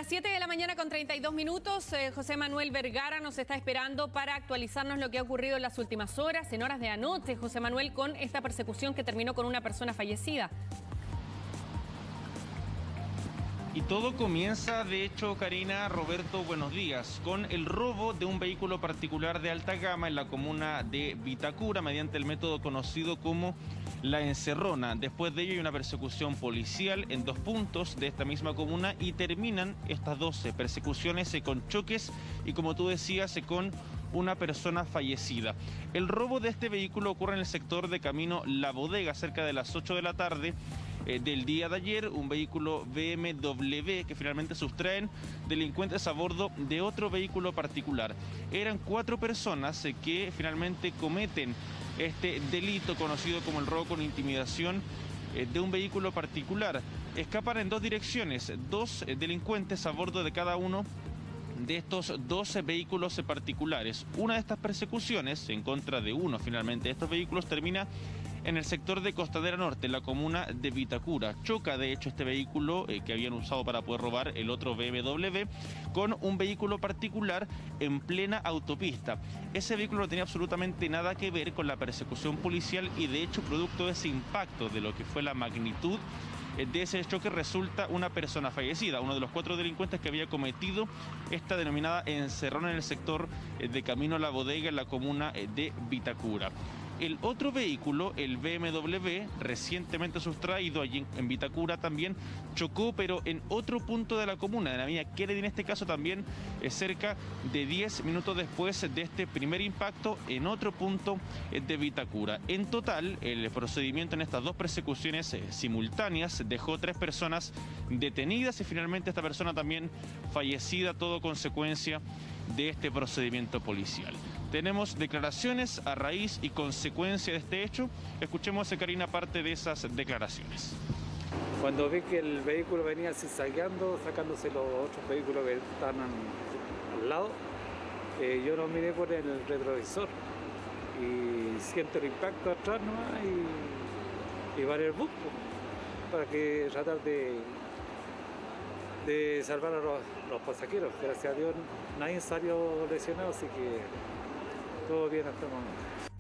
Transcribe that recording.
Las 7 de la mañana con 32 minutos, José Manuel Vergara nos está esperando para actualizarnos lo que ha ocurrido en las últimas horas, en horas de anoche, José Manuel, con esta persecución que terminó con una persona fallecida. Y todo comienza, de hecho, Karina, Roberto, buenos días, con el robo de un vehículo particular de alta gama en la comuna de Vitacura mediante el método conocido como la encerrona. Después de ello hay una persecución policial en 2 puntos de esta misma comuna y terminan estas 12 persecuciones con choques y, como tú decías, con una persona fallecida. El robo de este vehículo ocurre en el sector de Camino La Bodega, cerca de las 8 de la tarde del día de ayer. Un vehículo BMW que finalmente sustraen delincuentes a bordo de otro vehículo particular. Eran 4 personas que finalmente cometen este delito conocido como el robo con intimidación de un vehículo particular. Escapan en 2 direcciones, 2 delincuentes a bordo de cada uno de estos 12 vehículos particulares. Una de estas persecuciones en contra de uno finalmente de estos vehículos termina en el sector de Costanera Norte, en la comuna de Vitacura. Choca de hecho este vehículo que habían usado para poder robar el otro BMW con un vehículo particular en plena autopista. Ese vehículo no tenía absolutamente nada que ver con la persecución policial y de hecho, producto de ese impacto de lo que fue la magnitud de ese choque, resulta una persona fallecida, uno de los 4 delincuentes que había cometido esta denominada encerrona en el sector de Camino La Bodega, en la comuna de Vitacura. El otro vehículo, el BMW, recientemente sustraído allí en Vitacura, también chocó, pero en otro punto de la comuna, de la avenida Kennedy, en este caso también cerca de 10 minutos después de este primer impacto en otro punto de Vitacura. En total, el procedimiento en estas 2 persecuciones simultáneas dejó 3 personas detenidas y finalmente esta persona también fallecida, todo consecuencia de este procedimiento policial. Tenemos declaraciones a raíz y consecuencia de este hecho. Escuchemos, Karina, parte de esas declaraciones. Cuando vi que el vehículo venía zigzagueando, sacándose los otros vehículos que estaban al lado, yo no miré por el retrovisor y siento el impacto atrás nomás y varié el bus para que tratar de salvar a los pasajeros. Gracias a Dios nadie salió lesionado, así que todo bien hasta el momento.